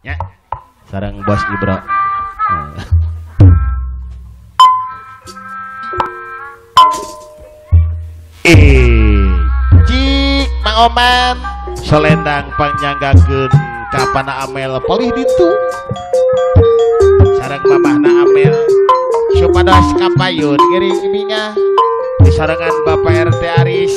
Ya. Sareng Bos Ibro. Cik Mang Oman solendang panjanggakeun ka Pana Amel polih ditu. Sareng mamahna Amel supados kapayun ngiring ibinga disarengan Bapak RT Aris,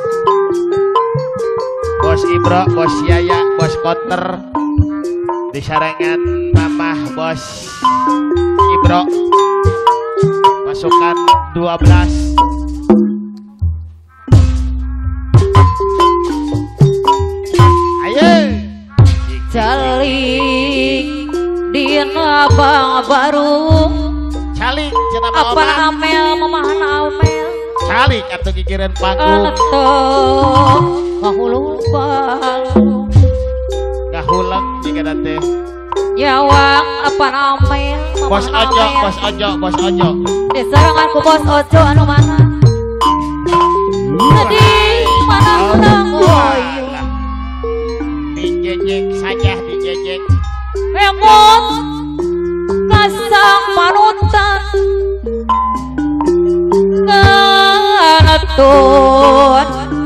Bos Ibro, Bos Yaya, Bos Konter, disarengan Mamah Bos Ibro, pasukan 12. Ayo Calik dina bang baru calik cenah apa Amel mamahna Amel calik atuh gigireun panggung atuh ngahulupan ngahulang jika teh nyawang apa Amel Bos Ojo, Bos Ojo, Bos Ojo disarangan ku Bos Ojo anu mana di mana menang dijejek saja dijejek emot kasang panutan nganatun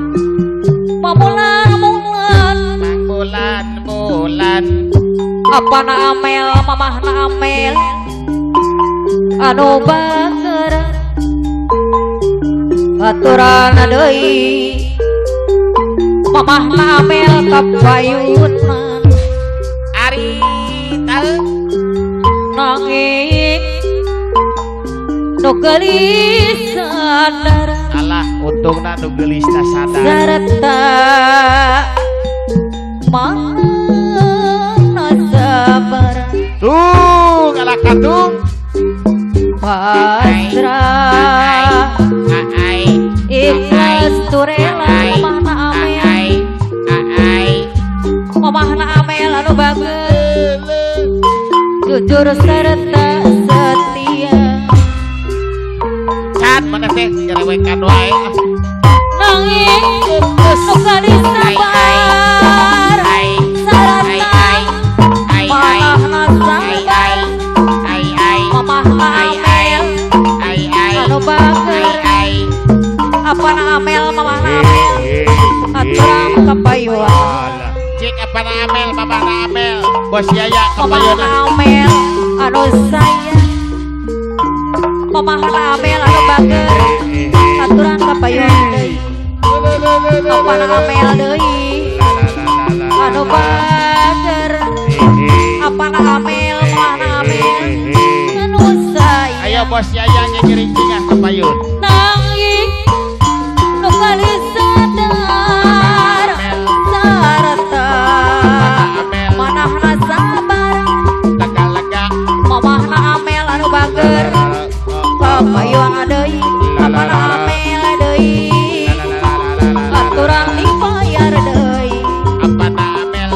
bulan apa na Amel mamahna Amel anu bager aturan deui mamahna Amel kapayunan ari teu nanging nu geulis sadar alah untungna nu geulisna sadar sarta mana sabar tuh ngalah katung pasrah ikhlas turela mamahna Amel mamahna Amel anu bagus jujur serta setia can mana teh ngerewekan wae nanging nu geulis sabar sarata mamahna sabar mamahna Amel anu bager apa na Amel mamahna Amel aturan kapayuan cik apa na Amel mamahna Amel Bos Yaya mamahna kapayunan Amel anu sayang mamahna Amel anu bager aturan kapayuan deui apa na Amel deui anu bager apa na Amel mamahna Amel anu sayang ayo Bos Yaya ngiring cingah kapayun nanging nu geulis sadar sarta manahna sabar lega-lega mamahna Amel anu bager kapayuan deui apana Amel deui aturan dibayar deui apana Amel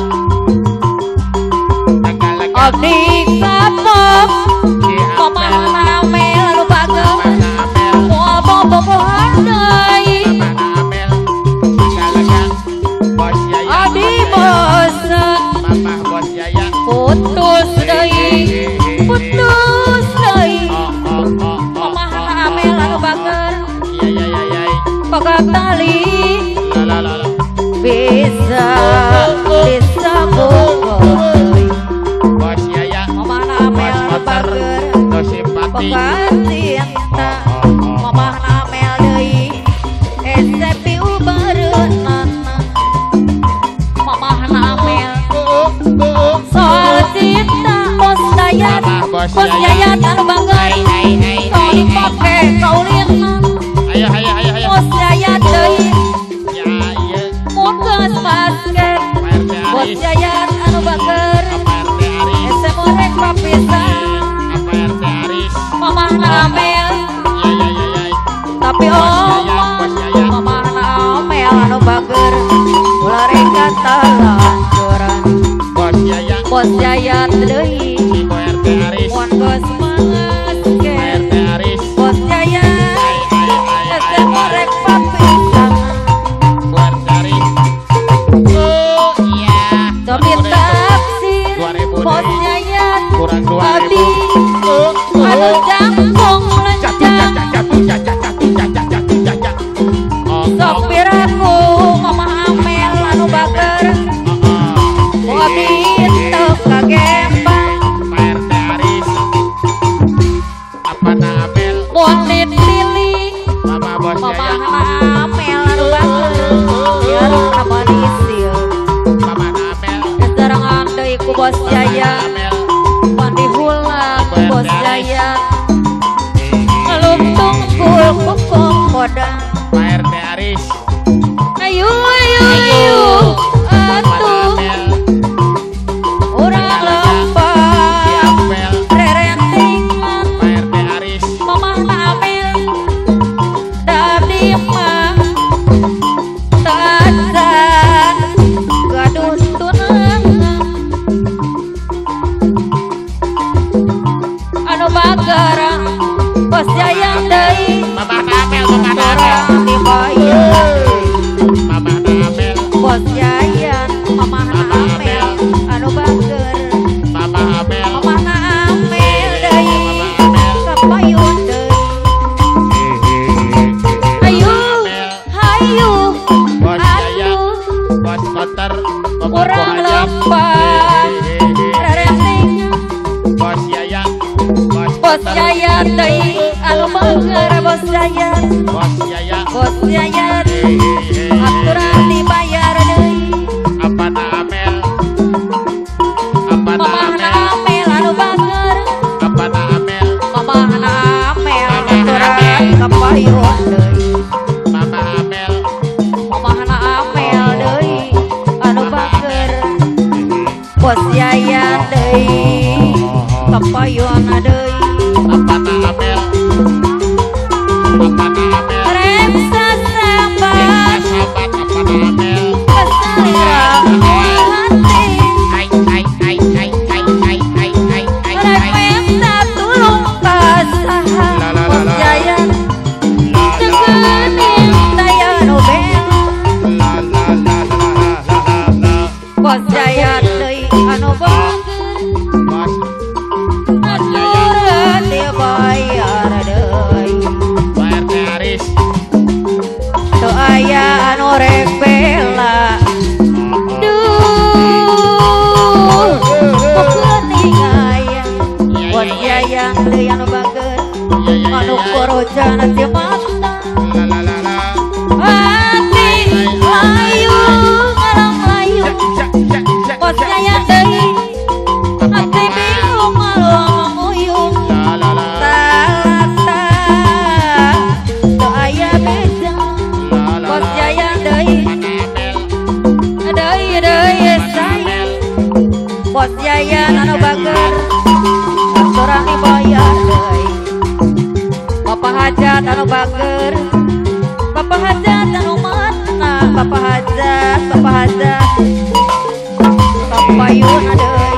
lega-lega abdi kapok mamahna Amel anu bager moal bobogohan deui Amel lega-lega Bos Yaya abdi bosen mamah Bos Yaya putus deui mamahna Amel anu bager iya pegang tali bisa disambung Bos Yaya mamahna Amel anu bager no simpati pegang cinta mamahna Amel deui SPU bareunan mamahna Amel soal cinta Bos Dayat Bos Dayat anu bager soal dipake kaulinan ayo Bos Dayat deui ya iya mun geus basket Bos Dayat anu bager RT Aris semorek papisan apa RT Aris mamahna Amel iya tapi mamahna Amel anu bager ulah reka talancuran Bos Yaya Bos Dayat deui Ibu RT Aris mun geus basket RT Aris Bos Dayat semorek papisan Bu RT Aris oh iya cobi taksi 2000 Bos ku bos Yayan, mandi hula ku bos Yayan, ngeluntung kul kukung kodang. Pak RT Aris, Ayu atuh urang lompat Siapel, rerentingan Pak RT Aris, mamah Amel dari mah tazan gaduh tunangan anu bagara bos Yayan deui Mama Amel, Mama Amel, orang dibayar Mama Amel, bos Yayan mamah Amel anu bager Mama Amel, mamah Amel deui kapayun deui ayo hayu Bos Yayan, atuh Bos Koter, urang lompat rerentingan Bos Yayan, bos Koter, Yayan deui anu bager bos Yayan Bos Yayan, bos Yayan aturan dibayar deui Apana Amel, Apana mamahna Amel, Amel anu bager Apana Amel, mamahna Amel aturan kapayun deui Mama Amel, mamahna Amel deui anu bager bos Yayan deui kapayun deui Apana Amel, Apana Amel, reksa sambat sahabat Apana Amel, kesalira hati ai ai ai ai ai ai ai ai ai ai. repenta tulung kasaha bos Yayan kegening daya nu bela La la la la la la la. bos Yayan deui anu bager Bos, aturan dibayar deui Pak RT Aris, teu aya anu rek bela duh kegening aya bos Yayan deui anu bager anu korojana ti mata la la la la. hati layu ngarang layu bos Yayan deui hati bingung malu nguyung La la la talata teu aya beda la la. bos Yayan deui Apana Amel, deui sayang bos Yayan anu bager aturan dibayar deui Bapak Hajat anu bager Bapak Hajat anu mana Bapak Hajat kapayun deui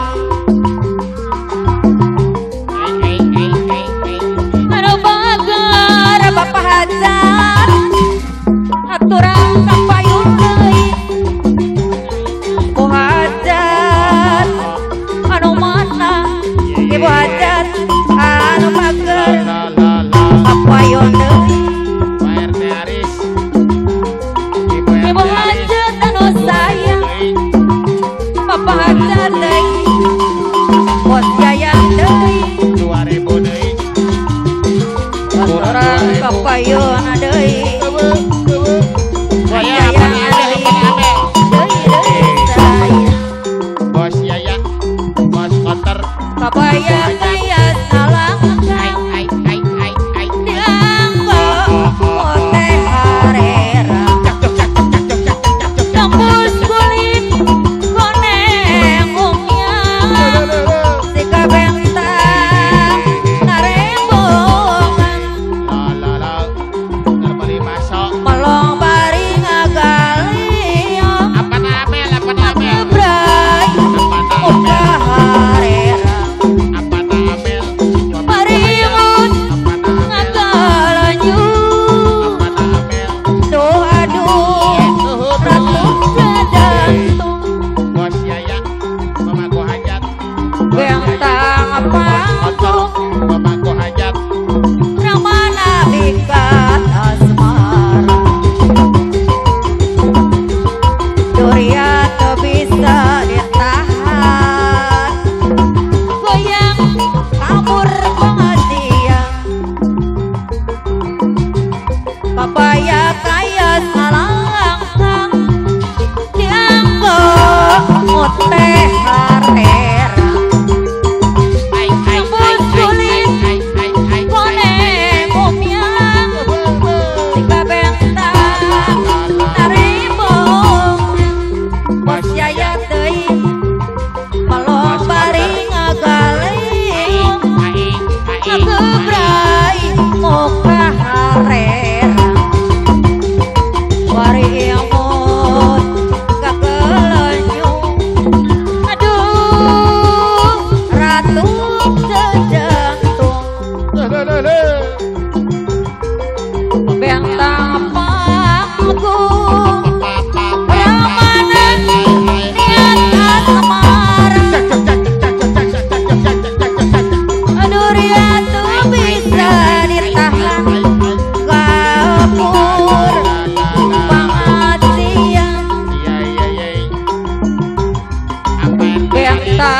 anu bager Bapak Hajat aturan kapayun deui Ibu Hajat anu mana Ibu Hajat anu bager la la la. kapayun deui Pak RT Aris, Ibu Hajat anu sayang Bapak Hajat deui bos Yayan deui 2000 deui. aturan kapayun deui bos Aya Yayan Apana Amel, deui Apana Amel. deui sayang Bos Yayan, Bos Koter, kabaya kaya salangkan ai ai ai ai. dianggo teh harera tembus kulit koneng umnya sika bentang narembongan La la la. Terbeli masuk. melong bari ngagali Apana Amel, Apana Amel. gebrai Apana muka Amel, harera Apana Amel. marimun Apana Amel, ngagalanyu Apana Amel. tuh aduh ratu jadantung Bos Yayan, Mamaku Hajat. bentang panggung Mamaku Hajat. ramana bikat asmara Duria teu bisa ditahan goyang kabur penghasian papaya kaya salangkang dianggo teh harera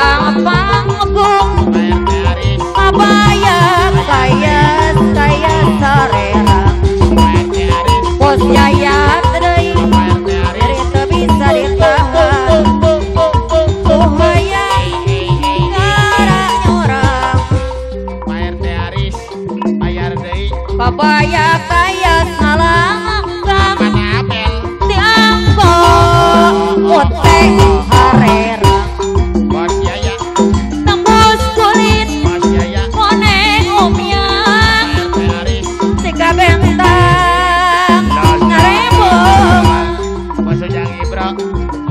tukang panggung Pak RT Aris abaya kaya sarera Pak RT Aris bos Yayat deui Pak RT Aris diri teu bisa ditahan kuhaya gara nyorang Pak RT Aris bayar deui babaya kaya salanggang mana Amel dianggo uteng harera Bos Yaya tembus kulit Bos Yaya koneng umyang Pak RT Aris sika bentang ngarembong Bos Ujang Ibro